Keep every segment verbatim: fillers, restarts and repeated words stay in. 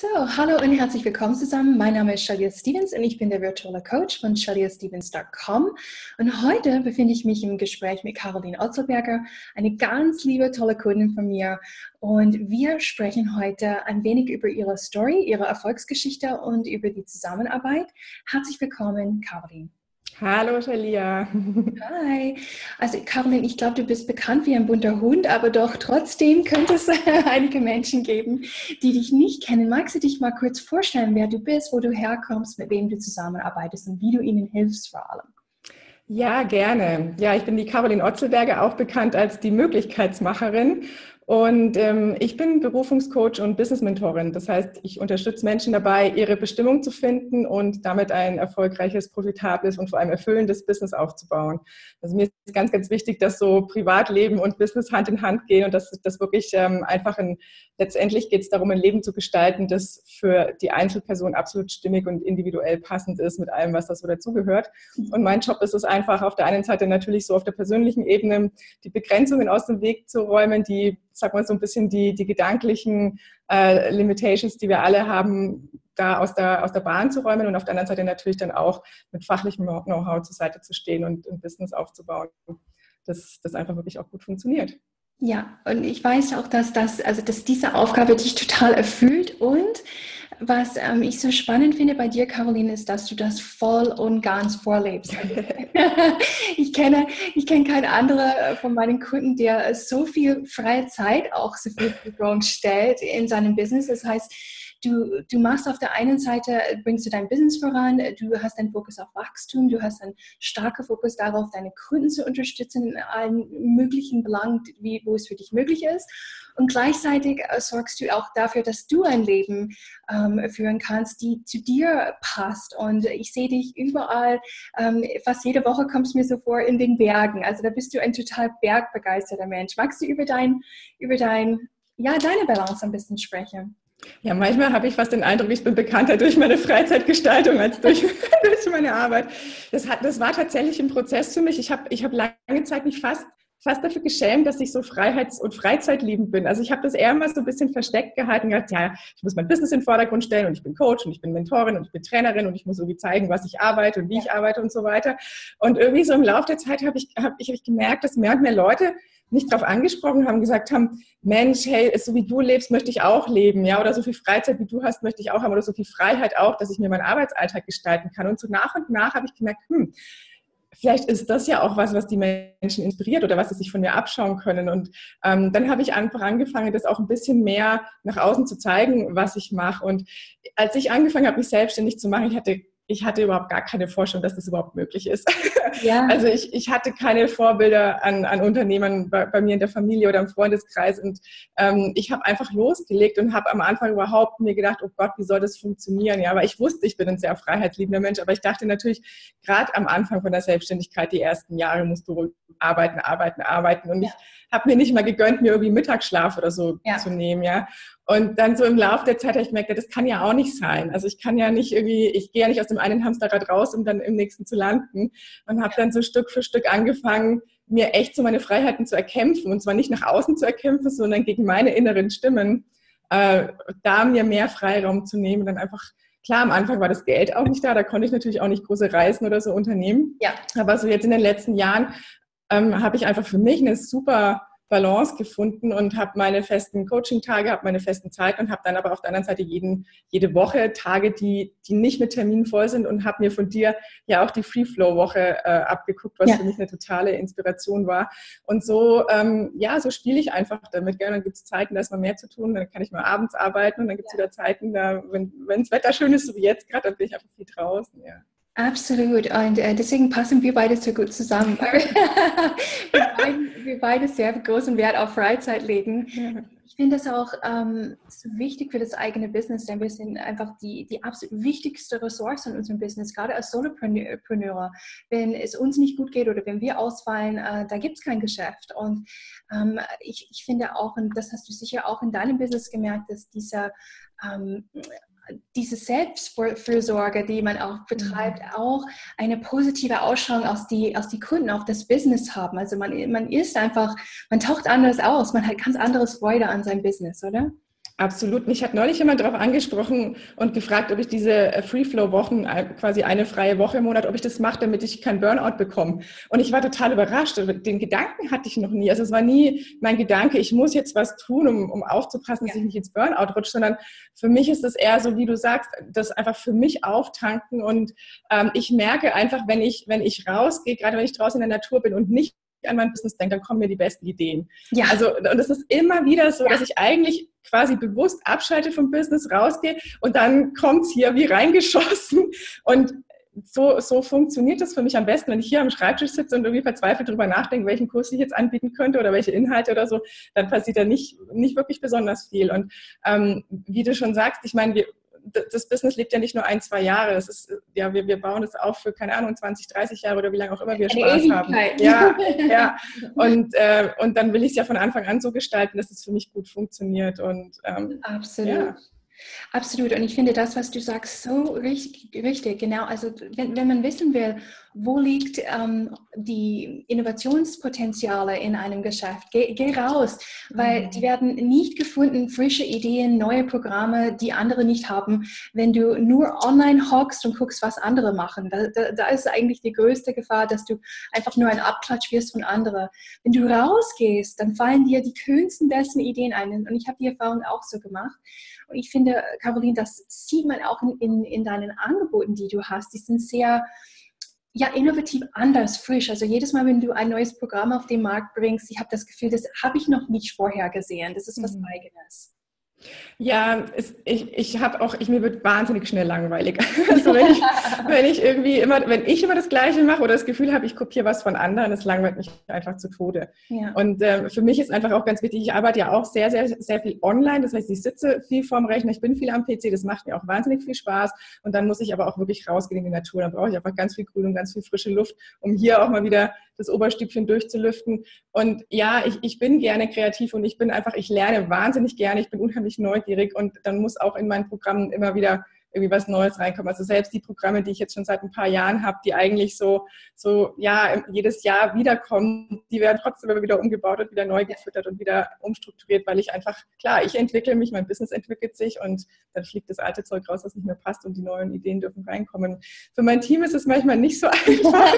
So, hallo und herzlich willkommen zusammen. Mein Name ist Shalia Stevens und ich bin der virtuelle Coach von shalia stevens punkt com. Und heute befinde ich mich im Gespräch mit Caroline Otzelberger, eine ganz liebe, tolle Kundin von mir. Und wir sprechen heute ein wenig über ihre Story, ihre Erfolgsgeschichte und über die Zusammenarbeit. Herzlich willkommen, Caroline. Hallo Shalia. Hi. Also Caroline, ich glaube, du bist bekannt wie ein bunter Hund, aber doch trotzdem könnte es einige Menschen geben, die dich nicht kennen. Magst du dich mal kurz vorstellen, wer du bist, wo du herkommst, mit wem du zusammenarbeitest und wie du ihnen hilfst vor allem? Ja, gerne. Ja, ich bin die Caroline Otzelberger, auch bekannt als die Möglichkeitsmacherin. Und ähm, ich bin Berufungscoach und Business-Mentorin. Das heißt, ich unterstütze Menschen dabei, ihre Bestimmung zu finden und damit ein erfolgreiches, profitables und vor allem erfüllendes Business aufzubauen. Also mir ist ganz, ganz wichtig, dass so Privatleben und Business Hand in Hand gehen und dass das wirklich ähm, einfach ein, letztendlich geht es darum, ein Leben zu gestalten, das für die Einzelperson absolut stimmig und individuell passend ist mit allem, was da so dazugehört. Und mein Job ist es einfach, auf der einen Seite natürlich so auf der persönlichen Ebene die Begrenzungen aus dem Weg zu räumen, die sag mal so ein bisschen die, die gedanklichen äh, Limitations, die wir alle haben, da aus der, aus der Bahn zu räumen und auf der anderen Seite natürlich dann auch mit fachlichem Know-how zur Seite zu stehen und ein Business aufzubauen, dass das einfach wirklich auch gut funktioniert. Ja, und ich weiß auch, dass, das, also dass diese Aufgabe dich total erfüllt und was ähm, ich so spannend finde bei dir, Caroline, ist, dass du das voll und ganz vorlebst. ich kenne, ich kenne keinen anderen von meinen Kunden, der so viel freie Zeit auch zur Verfügung stellt in seinem Business. Das heißt, Du, du machst auf der einen Seite, bringst du dein Business voran, du hast einen Fokus auf Wachstum, du hast einen starken Fokus darauf, deine Kunden zu unterstützen in allen möglichen Belangen, wie, wo es für dich möglich ist. Und gleichzeitig äh, sorgst du auch dafür, dass du ein Leben ähm, führen kannst, die zu dir passt. Und ich sehe dich überall, ähm, fast jede Woche kommst du mir so vor in den Bergen. Also da bist du ein total bergbegeisterter Mensch. Magst du über dein, über dein, ja, deine Balance ein bisschen sprechen? Ja, manchmal habe ich fast den Eindruck, ich bin bekannter durch meine Freizeitgestaltung als durch, durch meine Arbeit. Das, hat, das war tatsächlich ein Prozess für mich. Ich habe ich hab lange Zeit mich fast, fast dafür geschämt, dass ich so freiheits- und freizeitliebend bin. Also ich habe das eher mal so ein bisschen versteckt gehalten und gedacht, ja, ich muss mein Business in den Vordergrund stellen und ich bin Coach und ich bin Mentorin und ich bin Trainerin und ich muss irgendwie zeigen, was ich arbeite und wie ich arbeite und so weiter. Und irgendwie so im Laufe der Zeit habe ich, hab ich, hab ich gemerkt, dass mehr und mehr Leute mich darauf angesprochen haben, gesagt haben, Mensch, hey, so wie du lebst, möchte ich auch leben, ja, oder so viel Freizeit, wie du hast, möchte ich auch haben, oder so viel Freiheit auch, dass ich mir meinen Arbeitsalltag gestalten kann. Und so nach und nach habe ich gemerkt, hm, vielleicht ist das ja auch was, was die Menschen inspiriert oder was sie sich von mir abschauen können. Und ähm, dann habe ich einfach angefangen, das auch ein bisschen mehr nach außen zu zeigen, was ich mache. Und als ich angefangen habe, mich selbstständig zu machen, ich hatte Ich hatte überhaupt gar keine Vorstellung, dass das überhaupt möglich ist. Ja. Also ich, ich hatte keine Vorbilder an, an Unternehmern bei, bei mir in der Familie oder im Freundeskreis. Und ähm, ich habe einfach losgelegt und habe am Anfang überhaupt mir gedacht, oh Gott, wie soll das funktionieren? Ja, aber ich wusste, ich bin ein sehr freiheitsliebender Mensch. Aber ich dachte natürlich, gerade am Anfang von der Selbstständigkeit, die ersten Jahre musst du arbeiten, arbeiten, arbeiten. Und ja. ich habe mir nicht mal gegönnt, mir irgendwie Mittagsschlaf oder so ja. zu nehmen. Ja. Und dann so im Laufe der Zeit habe ich gemerkt, das kann ja auch nicht sein. Also ich kann ja nicht irgendwie, ich gehe ja nicht aus dem einen Hamsterrad raus, um dann im nächsten zu landen. Und habe dann so Stück für Stück angefangen, mir echt so meine Freiheiten zu erkämpfen. Und zwar nicht nach außen zu erkämpfen, sondern gegen meine inneren Stimmen, äh, da mir mehr Freiraum zu nehmen. Und dann einfach, klar, am Anfang war das Geld auch nicht da, da konnte ich natürlich auch nicht große Reisen oder so unternehmen. Ja. Aber so jetzt in den letzten Jahren ähm, habe ich einfach für mich eine super Balance gefunden und habe meine festen Coaching-Tage, habe meine festen Zeiten und habe dann aber auf der anderen Seite jeden, jede Woche Tage, die, die nicht mit Terminen voll sind und habe mir von dir ja auch die Free-Flow-Woche äh, abgeguckt, was ja. für mich eine totale Inspiration war. Und so, ähm, ja, so spiele ich einfach damit. Gell? Dann gibt es Zeiten, da ist mal mehr zu tun, dann kann ich mal abends arbeiten und dann gibt es ja. wieder Zeiten, da, wenn das Wetter schön ist, so wie jetzt gerade, dann bin ich einfach viel draußen, ja. Absolut. Und äh, deswegen passen wir beide so gut zusammen. wir, beide, wir beide sehr großen Wert auf Freizeit legen. Ja. Ich finde das auch ähm, so wichtig für das eigene Business, denn wir sind einfach die, die absolut wichtigste Ressource in unserem Business, gerade als Solopreneure. Wenn es uns nicht gut geht oder wenn wir ausfallen, äh, da gibt es kein Geschäft. Und ähm, ich, ich finde auch, und das hast du sicher auch in deinem Business gemerkt, dass dieser ähm, diese Selbstfürsorge, die man auch betreibt, mhm. auch eine positive Ausstrahlung aus die, aus die Kunden, auf das Business haben. Also man, man ist einfach, man taucht anders aus, man hat ganz anderes Freude an seinem Business, oder? Absolut. Mich hat neulich jemand darauf angesprochen und gefragt, ob ich diese Free-Flow-Wochen, quasi eine freie Woche im Monat, ob ich das mache, damit ich keinen Burnout bekomme. Und ich war total überrascht. Den Gedanken hatte ich noch nie. Also es war nie mein Gedanke, ich muss jetzt was tun, um, um aufzupassen, dass ich nicht ins Burnout rutsche, sondern für mich ist es eher so, wie du sagst, das einfach für mich auftanken. Und ähm, ich merke einfach, wenn ich, wenn ich rausgehe, gerade wenn ich draußen in der Natur bin und nicht an mein Business denke, dann kommen mir die besten Ideen. Ja. Also, und es ist immer wieder so, ja. dass ich eigentlich quasi bewusst abschalte vom Business, rausgehe und dann kommt es hier wie reingeschossen. Und so, so funktioniert das für mich am besten, wenn ich hier am Schreibtisch sitze und irgendwie verzweifelt darüber nachdenke, welchen Kurs ich jetzt anbieten könnte oder welche Inhalte oder so, dann passiert da nicht, nicht wirklich besonders viel. Und ähm, wie du schon sagst, ich meine, wir das Business lebt ja nicht nur ein, zwei Jahre. Das ist, ja, wir, wir bauen das auf für, keine Ahnung, zwanzig, dreißig Jahre oder wie lange auch immer wir Spaß Ewigkeit. haben. Ja, ja. Und, äh, und dann will ich es ja von Anfang an so gestalten, dass es für mich gut funktioniert. Und, ähm, Absolut. Ja. Absolut. Und ich finde das, was du sagst, so richtig, richtig. Genau. Also wenn, wenn man wissen will, wo liegt ähm, die Innovationspotenziale in einem Geschäft, geh, geh raus, weil mhm. die werden nicht gefunden, frische Ideen, neue Programme, die andere nicht haben, wenn du nur online hockst und guckst, was andere machen. Da, da, da ist eigentlich die größte Gefahr, dass du einfach nur ein Abklatsch wirst von anderen. Wenn du rausgehst, dann fallen dir die kühnsten, besten Ideen ein. Und ich habe die Erfahrung auch so gemacht. Und ich finde, Caroline, das sieht man auch in, in, in deinen Angeboten, die du hast. Die sind sehr ja, innovativ, anders, frisch. Also jedes Mal, wenn du ein neues Programm auf den Markt bringst, ich habe das Gefühl, das habe ich noch nicht vorher gesehen. Das ist was mhm. Eigenes. Ja, es, ich, ich habe auch, ich, mir wird wahnsinnig schnell langweilig. Also wenn ich, wenn ich irgendwie immer, wenn ich immer das Gleiche mache oder das Gefühl habe, ich kopiere was von anderen, das langweilt mich einfach zu Tode. Ja. Und äh, für mich ist einfach auch ganz wichtig, ich arbeite ja auch sehr, sehr, sehr viel online. Das heißt, ich sitze viel vorm Rechner, ich bin viel am P C, das macht mir auch wahnsinnig viel Spaß. Und dann muss ich aber auch wirklich rausgehen in die Natur. Dann brauche ich einfach ganz viel Grün und ganz viel frische Luft, um hier auch mal wieder das Oberstübchen durchzulüften. Und ja, ich, ich bin gerne kreativ und ich bin einfach, ich lerne wahnsinnig gerne, ich bin unheimlich neugierig und dann muss auch in meinen Programmen immer wieder irgendwie was Neues reinkommen. Also selbst die Programme, die ich jetzt schon seit ein paar Jahren habe, die eigentlich so, so ja, jedes Jahr wiederkommen, die werden trotzdem immer wieder umgebaut und wieder neu gefüttert und wieder umstrukturiert, weil ich einfach, klar, ich entwickle mich, mein Business entwickelt sich und dann fliegt das alte Zeug raus, was nicht mehr passt und die neuen Ideen dürfen reinkommen. Für mein Team ist es manchmal nicht so einfach.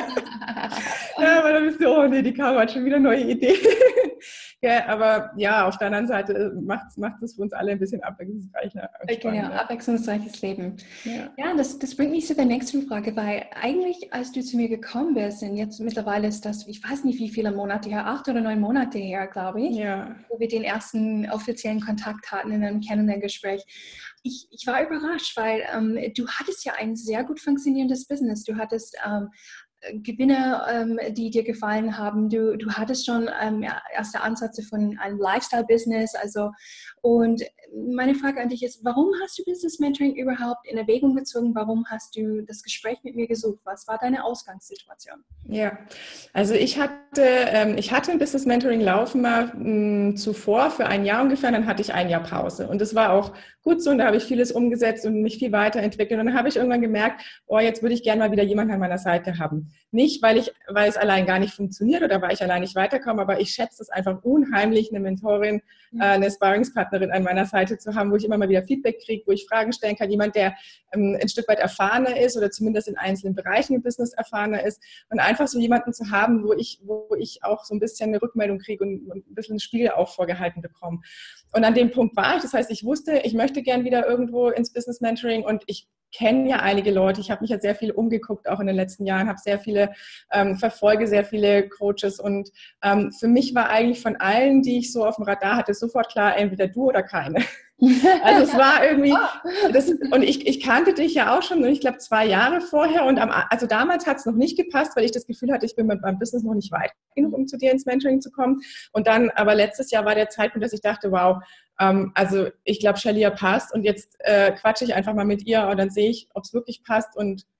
Ja, aber dann bist du, oh nee, die Caro hat schon wieder neue Ideen. Ja, aber ja, auf der anderen Seite macht es für uns alle ein bisschen abwechslungsreicher. Genau, abwechslungsreiches Leben. Ja, ja das, das bringt mich zu der nächsten Frage, weil eigentlich, als du zu mir gekommen bist, und jetzt mittlerweile ist das, ich weiß nicht, wie viele Monate her, acht oder neun Monate her, glaube ich, ja. wo wir den ersten offiziellen Kontakt hatten in einem Kennenlerngespräch. Ich, ich war überrascht, weil ähm, du hattest ja ein sehr gut funktionierendes Business. Du hattest ähm, Gewinne, ähm, die dir gefallen haben. Du, du hattest schon ähm, ja, erste Ansätze von einem Lifestyle-Business. Also, und meine Frage an dich ist, warum hast du Business Mentoring überhaupt in Erwägung gezogen? Warum hast du das Gespräch mit mir gesucht? Was war deine Ausgangssituation? Ja, also ich hatte, ähm, ich hatte ein Business Mentoring laufen mal mh, zuvor für ein Jahr ungefähr, dann hatte ich ein Jahr Pause. Und das war auch gut so und da habe ich vieles umgesetzt und mich viel weiterentwickelt. Und dann habe ich irgendwann gemerkt, oh, jetzt würde ich gerne mal wieder jemanden an meiner Seite haben. Nicht, weil ich, weil es allein gar nicht funktioniert oder weil ich allein nicht weiterkomme, aber ich schätze es einfach unheimlich, eine Mentorin, äh, eine Sparringspartnerin an meiner Seite zu haben, wo ich immer mal wieder Feedback kriege, wo ich Fragen stellen kann. Jemand, der ähm, ein Stück weit erfahrener ist oder zumindest in einzelnen Bereichen im Business erfahrener ist. Und einfach so jemanden zu haben, wo ich, wo ich auch so ein bisschen eine Rückmeldung kriege und ein bisschen ein Spiel auch vorgehalten bekomme. Und an dem Punkt war ich. Das heißt, ich wusste, ich möchte gern wieder irgendwo ins Business Mentoring und ich kenne ja einige Leute. Ich habe mich ja sehr viel umgeguckt, auch in den letzten Jahren, habe sehr viele, ähm, verfolge sehr viele Coaches und ähm, für mich war eigentlich von allen, die ich so auf dem Radar hatte, sofort klar, entweder du oder keine. Also es war irgendwie, das, und ich, ich kannte dich ja auch schon, ich glaube zwei Jahre vorher und am, also damals hat es noch nicht gepasst, weil ich das Gefühl hatte, ich bin mit meinem Business noch nicht weit genug, um zu dir ins Mentoring zu kommen. Und dann, aber letztes Jahr war der Zeitpunkt, dass ich dachte, wow, ähm, also ich glaube, Shelia passt und jetzt äh, quatsche ich einfach mal mit ihr und dann sehe ich, ob es wirklich passt und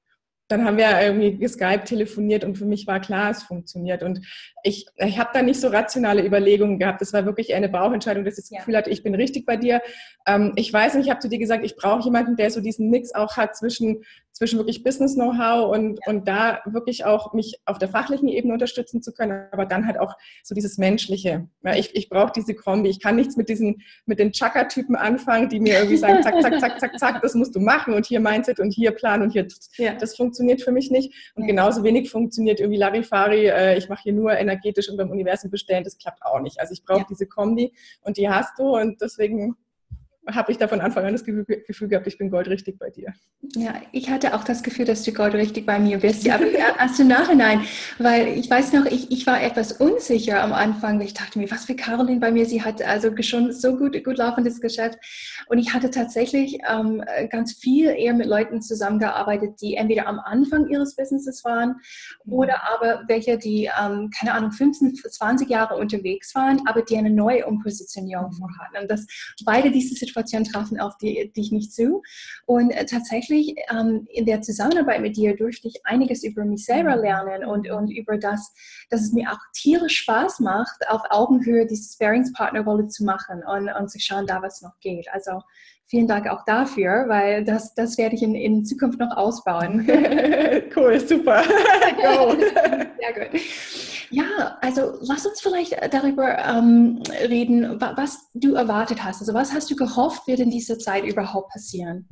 dann haben wir irgendwie geskypt, telefoniert und für mich war klar, es funktioniert. Und ich, ich habe da nicht so rationale Überlegungen gehabt. Das war wirklich eher eine Bauchentscheidung, dass ich das Gefühl hatte, ich bin richtig bei dir. Ähm, ich weiß nicht, ich habe zu dir gesagt, ich brauche jemanden, der so diesen Mix auch hat zwischen, zwischen wirklich Business-Know-how und, ja. und da wirklich auch mich auf der fachlichen Ebene unterstützen zu können, aber dann halt auch so dieses Menschliche. Ja, ich ich brauche diese Kombi. Ich kann nichts mit diesen, mit den Chaka-Typen anfangen, die mir irgendwie sagen, zack, zack, zack, zack, zack, das musst du machen und hier Mindset und hier Plan und hier, ja. das funktioniert für mich nicht. Und ja. genauso wenig funktioniert irgendwie Larifari, äh, ich mache hier nur energetisch und beim Universum bestellen, das klappt auch nicht. Also ich brauche ja. diese Kombi und die hast du und deswegen habe ich da von Anfang an das Gefühl, Gefühl gehabt, ich bin goldrichtig bei dir. Ja, ich hatte auch das Gefühl, dass du goldrichtig bei mir bist. Ja, aber erst im Nachhinein, weil ich weiß noch, ich, ich war etwas unsicher am Anfang. Ich dachte mir, was für Caroline bei mir? Sie hat also schon so gut, gut laufendes Geschäft. Und ich hatte tatsächlich ähm, ganz viel eher mit Leuten zusammengearbeitet, die entweder am Anfang ihres Businesses waren mhm. oder aber welche, die, ähm, keine Ahnung, fünfzehn, zwanzig Jahre unterwegs waren, aber die eine neue Umpositionierung mhm. vorhatten. Und das, beide diese Situationen trafen auf die, dich nicht zu. Und äh, tatsächlich ähm, in der Zusammenarbeit mit dir durfte ich einiges über mich selber lernen und, und über das, dass es mir auch tierisch Spaß macht, auf Augenhöhe diese Sparingspartnerrolle zu machen und, und zu schauen, da was noch geht. Also vielen Dank auch dafür, weil das, das werde ich in, in Zukunft noch ausbauen. Cool, super. Go. Sehr gut. Ja, also lass uns vielleicht darüber ähm, reden, was du erwartet hast. Also was hast du gehofft, wird in dieser Zeit überhaupt passieren?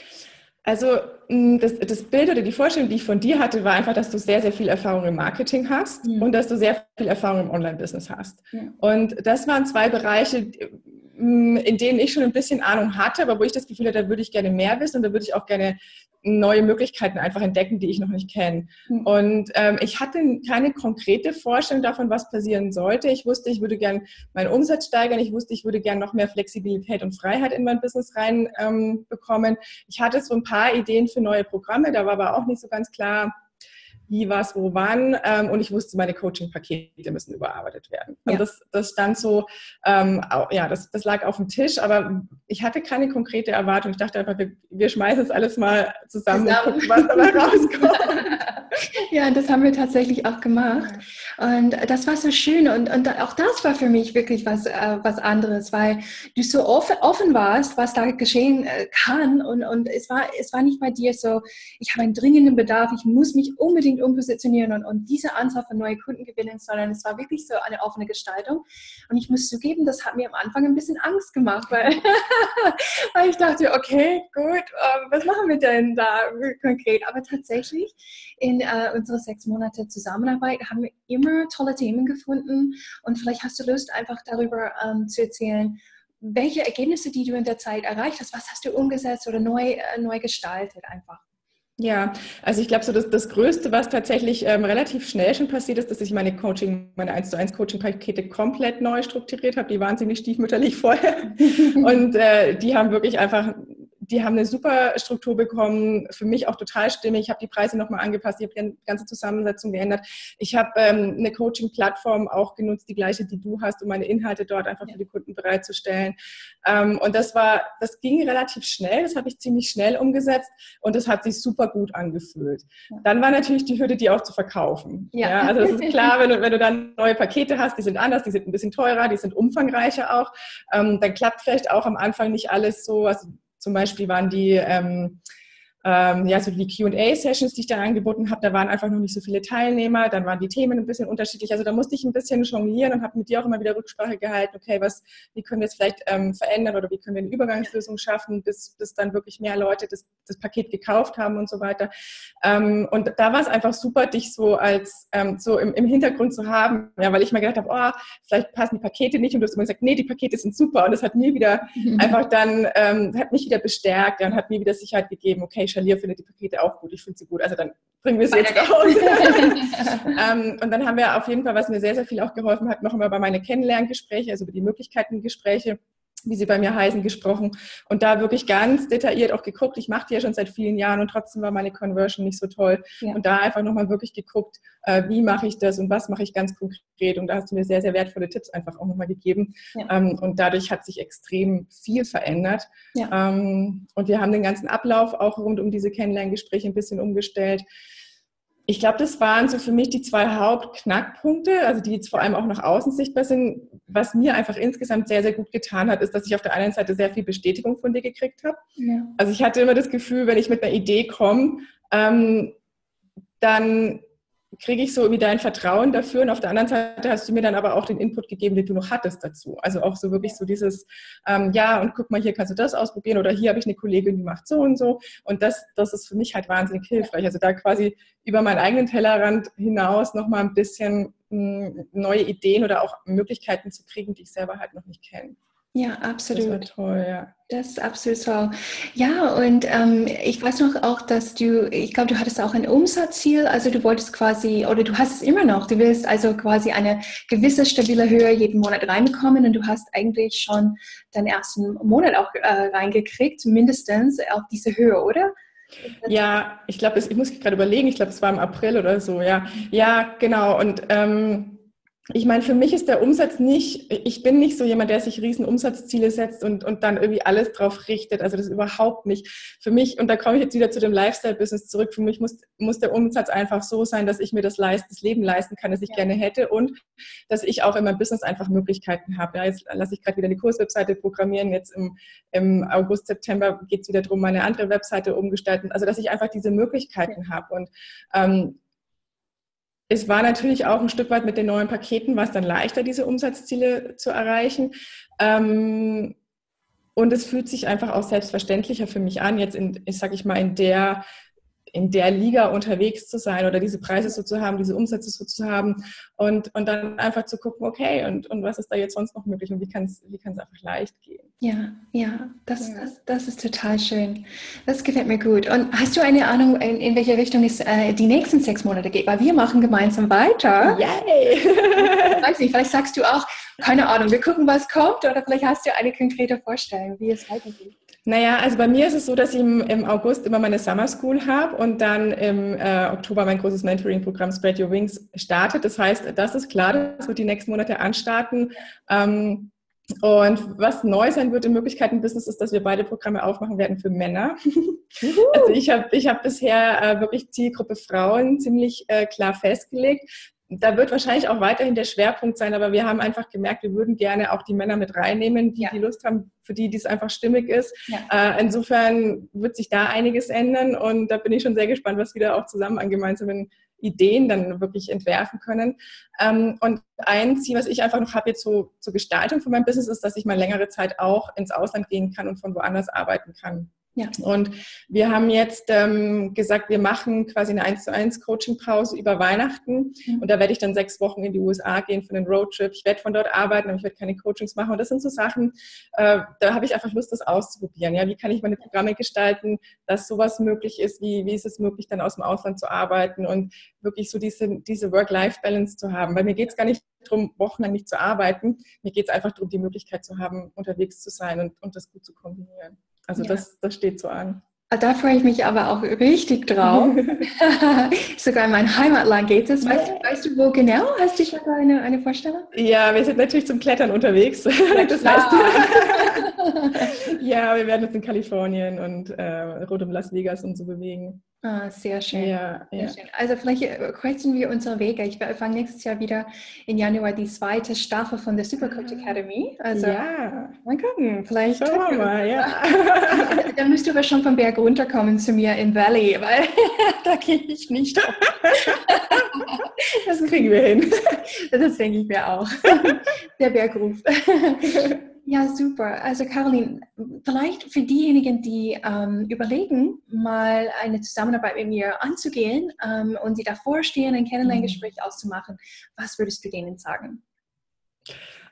Also das, das Bild oder die Vorstellung, die ich von dir hatte, war einfach, dass du sehr, sehr viel Erfahrung im Marketing hast mhm. und dass du sehr viel Erfahrung im Online-Business hast. Ja. Und das waren zwei Bereiche, in denen ich schon ein bisschen Ahnung hatte, aber wo ich das Gefühl hatte, da würde ich gerne mehr wissen und da würde ich auch gerne neue Möglichkeiten einfach entdecken, die ich noch nicht kenne. Mhm. Und ähm, ich hatte keine konkrete Vorstellung davon, was passieren sollte. Ich wusste, ich würde gerne meinen Umsatz steigern. Ich wusste, ich würde gerne noch mehr Flexibilität und Freiheit in mein Business rein ähm, bekommen. Ich hatte so ein paar Ideen für neue Programme, da war aber auch nicht so ganz klar, wie, was, wo, wann. Ähm, und ich wusste, meine Coaching-Pakete müssen überarbeitet werden. Und ja. das, das stand so, ähm, auch, ja, das, das lag auf dem Tisch, aber ich hatte keine konkrete Erwartung. Ich dachte einfach, wir, wir schmeißen es alles mal zusammen, zusammen. und gucken, was dabei rauskommt. Ja, das haben wir tatsächlich auch gemacht. Und das war so schön. Und, und auch das war für mich wirklich was, äh, was anderes, weil du so offen, offen warst, was da geschehen äh, kann. Und, und es war, es war nicht bei dir so, ich habe einen dringenden Bedarf, ich muss mich unbedingt umpositionieren und, und diese Anzahl von neuen Kunden gewinnen, sondern es war wirklich so eine offene Gestaltung. Und ich muss zugeben, das hat mir am Anfang ein bisschen Angst gemacht, weil, weil ich dachte, okay, gut, was machen wir denn da konkret? Aber tatsächlich in äh, unsere sechs Monate Zusammenarbeit haben wir immer tolle Themen gefunden und vielleicht hast du Lust, einfach darüber ähm, zu erzählen, welche Ergebnisse, die du in der Zeit erreicht hast, was hast du umgesetzt oder neu, äh, neu gestaltet einfach. Ja, also ich glaube, so das, das Größte, was tatsächlich ähm, relativ schnell schon passiert ist, dass ich meine Coaching, meine eins zu eins Coaching-Pakete komplett neu strukturiert habe. Die waren ziemlich stiefmütterlich vorher und äh, die haben wirklich einfach, die haben eine super Struktur bekommen, für mich auch total stimmig. Ich habe die Preise nochmal angepasst, ich habe die ganze Zusammensetzung geändert. Ich habe ähm, eine Coaching-Plattform auch genutzt, die gleiche, die du hast, um meine Inhalte dort einfach für die Kunden bereitzustellen. Ähm, und das war, das ging relativ schnell, das habe ich ziemlich schnell umgesetzt und das hat sich super gut angefühlt. Dann war natürlich die Hürde, die auch zu verkaufen. Ja. Ja, also das ist klar, wenn du, wenn du dann neue Pakete hast, die sind anders, die sind ein bisschen teurer, die sind umfangreicher auch, ähm, dann klappt vielleicht auch am Anfang nicht alles so, also zum Beispiel waren die, ähm, ähm, ja, so die Q and A-Sessions, die ich dann angeboten habe, da waren einfach noch nicht so viele Teilnehmer, dann waren die Themen ein bisschen unterschiedlich, also da musste ich ein bisschen jonglieren und habe mit dir auch immer wieder Rücksprache gehalten, okay, was, wie können wir es vielleicht ähm, verändern oder wie können wir eine Übergangslösung schaffen, bis, bis dann wirklich mehr Leute das, das Paket gekauft haben und so weiter. Ähm, und da war es einfach super, dich so als ähm, so im, im Hintergrund zu haben, ja, weil ich mir gedacht habe, oh, vielleicht passen die Pakete nicht und du hast immer gesagt, nee, die Pakete sind super und das hat mir wieder einfach dann, ähm, hat mich wieder bestärkt, ja, und hat mir wieder Sicherheit gegeben, okay, Charlier findet die Pakete auch gut, ich finde sie gut, also dann bringen wir sie jetzt raus. ähm, und dann haben wir auf jeden Fall, was mir sehr, sehr viel auch geholfen hat, noch immer bei meine Kennenlerngespräche, also über die Möglichkeitengespräche, wie sie bei mir heißen, gesprochen und da wirklich ganz detailliert auch geguckt. Ich mache die ja schon seit vielen Jahren und trotzdem war meine Conversion nicht so toll. Ja. Und da einfach nochmal wirklich geguckt, äh, wie mache ich das und was mache ich ganz konkret. Und da hast du mir sehr, sehr wertvolle Tipps einfach auch nochmal gegeben. Ja. Ähm, und dadurch hat sich extrem viel verändert. Ja. Ähm, und wir haben den ganzen Ablauf auch rund um diese Kennenlerngespräche ein bisschen umgestellt. Ich glaube, das waren so für mich die zwei Hauptknackpunkte, also die jetzt vor allem auch nach außen sichtbar sind. Was mir einfach insgesamt sehr, sehr gut getan hat, ist, dass ich auf der einen Seite sehr viel Bestätigung von dir gekriegt habe. Ja. Also ich hatte immer das Gefühl, wenn ich mit einer Idee komme, ähm, dann kriege ich so irgendwie dein Vertrauen dafür und auf der anderen Seite hast du mir dann aber auch den Input gegeben, den du noch hattest dazu. Also auch so wirklich so dieses, ähm, ja und guck mal, hier kannst du das ausprobieren oder hier habe ich eine Kollegin, die macht so und so und das, das ist für mich halt wahnsinnig hilfreich. Also da quasi über meinen eigenen Tellerrand hinaus nochmal ein bisschen mh, neue Ideen oder auch Möglichkeiten zu kriegen, die ich selber halt noch nicht kenne. Ja, absolut. Das war toll, ja. Das ist absolut toll. Ja, und ähm, ich weiß noch auch, dass du, ich glaube, du hattest auch ein Umsatzziel, also du wolltest quasi, oder du hast es immer noch, du willst also quasi eine gewisse stabile Höhe jeden Monat reinbekommen und du hast eigentlich schon deinen ersten Monat auch äh, reingekriegt, mindestens auf diese Höhe, oder? Ja, ich glaube, ich muss gerade überlegen, ich glaube, es war im April oder so, ja. Ja, genau, und ähm, ich meine, für mich ist der Umsatz nicht, ich bin nicht so jemand, der sich riesen Umsatzziele setzt und, und dann irgendwie alles drauf richtet, also das überhaupt nicht. Für mich, und da komme ich jetzt wieder zu dem Lifestyle-Business zurück, für mich muss, muss der Umsatz einfach so sein, dass ich mir das, leist, das Leben leisten kann, das ich ja. gerne hätte und dass ich auch in meinem Business einfach Möglichkeiten habe. Ja, jetzt lasse ich gerade wieder eine Kurswebseite programmieren, jetzt im, im August, September geht es wieder darum, meine andere Webseite umgestalten, also dass ich einfach diese Möglichkeiten ja. habe und ähm, es war natürlich auch ein Stück weit mit den neuen Paketen, war es dann leichter, diese Umsatzziele zu erreichen. Und es fühlt sich einfach auch selbstverständlicher für mich an, jetzt in, ich sag ich mal, in der, in der Liga unterwegs zu sein oder diese Preise so zu haben, diese Umsätze so zu haben und, und dann einfach zu gucken, okay, und, und was ist da jetzt sonst noch möglich und wie kann es wie kann es einfach leicht gehen. Ja, ja, das, ja. Das, das ist total schön. Das gefällt mir gut. Und hast du eine Ahnung, in, in welche Richtung es äh, die nächsten sechs Monate geht? Weil wir machen gemeinsam weiter. Yay! Ich weiß nicht, vielleicht sagst du auch, keine Ahnung, wir gucken, was kommt oder vielleicht hast du eine konkrete Vorstellung, wie es weitergeht. Naja, also bei mir ist es so, dass ich im, im August immer meine Summer School habe und dann im äh, Oktober mein großes Mentoring-Programm Spread Your Wings startet. Das heißt, das ist klar, das wird die nächsten Monate anstarten. Ähm, und was neu sein wird im Möglichkeiten-Business ist, dass wir beide Programme aufmachen werden für Männer. Also ich habe ich hab bisher äh, wirklich Zielgruppe Frauen ziemlich äh, klar festgelegt. Da wird wahrscheinlich auch weiterhin der Schwerpunkt sein, aber wir haben einfach gemerkt, wir würden gerne auch die Männer mit reinnehmen, die ja. die Lust haben, für die dies einfach stimmig ist. Ja. Äh, insofern wird sich da einiges ändern und da bin ich schon sehr gespannt, was wir da auch zusammen an gemeinsamen Ideen dann wirklich entwerfen können. Ähm, und ein Ziel, was ich einfach noch habe jetzt so zur Gestaltung von meinem Business, ist, dass ich mal längere Zeit auch ins Ausland gehen kann und von woanders arbeiten kann. Ja. Und wir haben jetzt ähm, gesagt, wir machen quasi eine eins zu eins Coaching-Pause über Weihnachten mhm. und da werde ich dann sechs Wochen in die U S A gehen für einen Roadtrip. Ich werde von dort arbeiten, aber ich werde keine Coachings machen und das sind so Sachen, äh, da habe ich einfach Lust, das auszuprobieren. Ja? Wie kann ich meine Programme gestalten, dass sowas möglich ist, wie, wie ist es möglich, dann aus dem Ausland zu arbeiten und wirklich so diese, diese Work-Life-Balance zu haben, weil mir geht es gar nicht darum, wochenlang nicht zu arbeiten, mir geht es einfach darum, die Möglichkeit zu haben, unterwegs zu sein und, und das gut zu kombinieren. Also ja. das, das steht so an. Da freue ich mich aber auch richtig drauf. Sogar in mein Heimatland geht es. Weißt, yeah. weißt du, wo genau? Hast du schon eine, eine Vorstellung? Ja, wir sind natürlich zum Klettern unterwegs. Ja, das heißt, ja, wir werden uns in Kalifornien und äh, rund um Las Vegas und so bewegen. Ah, sehr schön. Ja, sehr ja. schön. Also vielleicht kreuzen wir unsere Wege. Ich fange nächstes Jahr wieder im Januar die zweite Staffel von der Supercoach Academy. Also ja. mal gucken, vielleicht. Schauen wir mal, ja. Dann müsst du aber schon vom Berg runterkommen zu mir in Valley, weil da gehe ich nicht. Das kriegen wir hin. Das denke ich mir auch. Der Berg ruft. Ja, super. Also Caroline, vielleicht für diejenigen, die ähm, überlegen, mal eine Zusammenarbeit mit mir anzugehen ähm, und sie davor stehen, ein Kennenlerngespräch auszumachen, was würdest du denen sagen?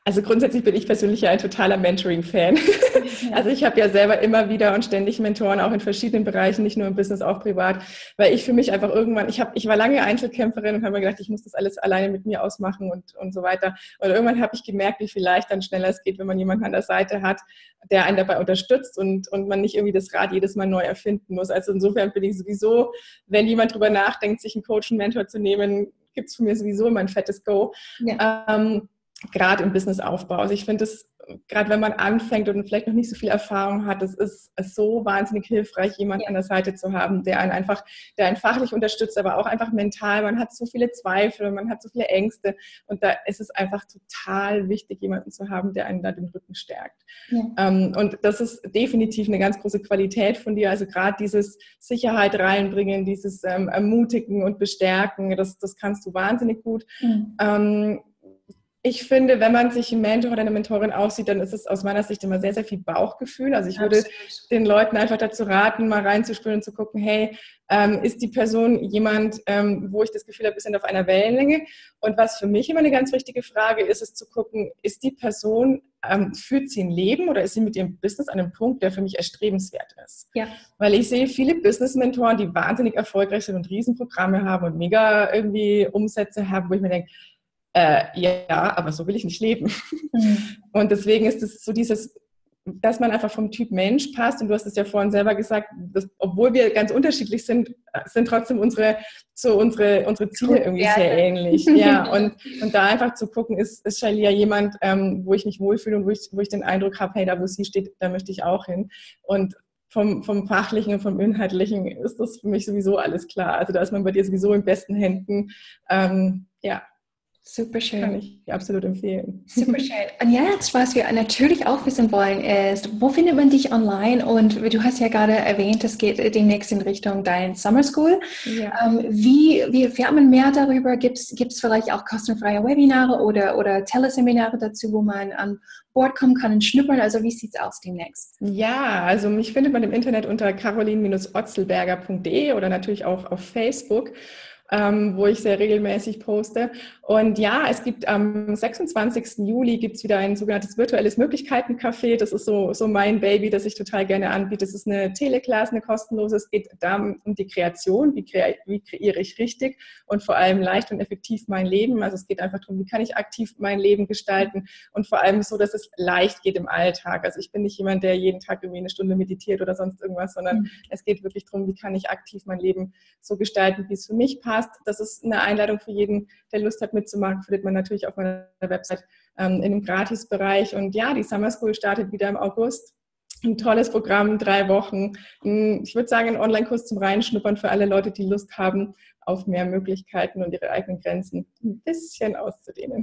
Also grundsätzlich bin ich persönlich ja ein totaler Mentoring-Fan. Also ich habe ja selber immer wieder und ständig Mentoren, auch in verschiedenen Bereichen, nicht nur im Business, auch privat, weil ich für mich einfach irgendwann, ich habe, ich war lange Einzelkämpferin und habe mir gedacht, ich muss das alles alleine mit mir ausmachen und, und so weiter. Und irgendwann habe ich gemerkt, wie viel leichter und schneller es geht, wenn man jemanden an der Seite hat, der einen dabei unterstützt und, und man nicht irgendwie das Rad jedes Mal neu erfinden muss. Also insofern bin ich sowieso, wenn jemand drüber nachdenkt, sich einen Coach, einen Mentor zu nehmen, gibt es von mir sowieso immer ein fettes Go. Ja. Ähm, gerade im Businessaufbau. Also ich finde es, gerade wenn man anfängt und vielleicht noch nicht so viel Erfahrung hat, es ist so wahnsinnig hilfreich, jemanden ja. an der Seite zu haben, der einen einfach, der einen fachlich unterstützt, aber auch einfach mental. Man hat so viele Zweifel, man hat so viele Ängste und da ist es einfach total wichtig, jemanden zu haben, der einen da den Rücken stärkt. Ja. Ähm, und das ist definitiv eine ganz große Qualität von dir. Also gerade dieses Sicherheit reinbringen, dieses ähm, Ermutigen und Bestärken, das, das kannst du wahnsinnig gut. Mhm. Ähm, Ich finde, wenn man sich einen Mentor oder eine Mentorin aussieht, dann ist es aus meiner Sicht immer sehr, sehr viel Bauchgefühl. Also ich würde Absolut. den Leuten einfach dazu raten, mal reinzuspüren und zu gucken, hey, ähm, ist die Person jemand, ähm, wo ich das Gefühl habe, wir sind auf einer Wellenlänge? Und was für mich immer eine ganz wichtige Frage ist, ist zu gucken, ist die Person, ähm, führt sie ein Leben oder ist sie mit ihrem Business an einem Punkt, der für mich erstrebenswert ist? Ja. Weil ich sehe viele Business-Mentoren, die wahnsinnig erfolgreich sind und Riesenprogramme haben und mega irgendwie Umsätze haben, wo ich mir denke, Äh, ja, aber so will ich nicht leben. Mhm. Und deswegen ist es so dieses, dass man einfach vom Typ Mensch passt. Und du hast es ja vorhin selber gesagt, dass, obwohl wir ganz unterschiedlich sind, sind trotzdem unsere, so unsere, unsere Ziele irgendwie Werte. Sehr ähnlich. Ja, und, und da einfach zu gucken, ist, ist Shalia jemand, ähm, wo ich mich wohlfühle und wo ich, wo ich den Eindruck habe, hey, da wo sie steht, da möchte ich auch hin. Und vom, vom Fachlichen und vom Inhaltlichen ist das für mich sowieso alles klar. Also da ist man bei dir sowieso in besten Händen. Ähm, ja. Super schön. Kann ich absolut empfehlen. Super schön. Und jetzt, was wir natürlich auch wissen wollen, ist, wo findet man dich online? Und du hast ja gerade erwähnt, es geht demnächst in Richtung dein Summer School. Ja. Ähm, wie, wie erfährt man mehr darüber? Gibt es vielleicht auch kostenfreie Webinare oder, oder Teleseminare dazu, wo man an Bord kommen kann und schnuppern? Also wie sieht es aus demnächst? Ja, also mich findet man im Internet unter caroline otzelberger punkt de oder natürlich auch auf Facebook. Ähm, wo ich sehr regelmäßig poste. Und ja, es gibt am sechsundzwanzigsten Juli gibt es wieder ein sogenanntes virtuelles Möglichkeiten-Café. Das ist so, so mein Baby, das ich total gerne anbiete. Das ist eine Teleclass, eine kostenlose. Es geht da um die Kreation, wie, kre wie kreiere ich richtig und vor allem leicht und effektiv mein Leben. Also es geht einfach darum, wie kann ich aktiv mein Leben gestalten und vor allem so, dass es leicht geht im Alltag. Also ich bin nicht jemand, der jeden Tag irgendwie eine Stunde meditiert oder sonst irgendwas, sondern mhm. es geht wirklich darum, wie kann ich aktiv mein Leben so gestalten, wie es für mich passt. Das ist eine Einladung für jeden, der Lust hat mitzumachen, findet man natürlich auf meiner Website ähm, in einem Gratisbereich. Und ja, die Summer School startet wieder im August. Ein tolles Programm, drei Wochen. Ich würde sagen, ein Online-Kurs zum Reinschnuppern für alle Leute, die Lust haben auf mehr Möglichkeiten und ihre eigenen Grenzen ein bisschen auszudehnen.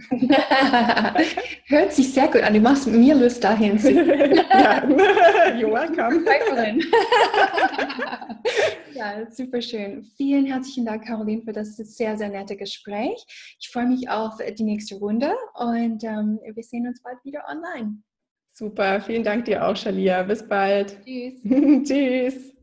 Hört sich sehr gut an. Du machst mir Lust dahin. Ja, you're welcome. Ja, super schön. Vielen herzlichen Dank, Caroline, für das sehr, sehr nette Gespräch. Ich freue mich auf die nächste Runde und ähm, wir sehen uns bald wieder online. Super, vielen Dank dir auch, Shalia. Bis bald. Tschüss. Tschüss.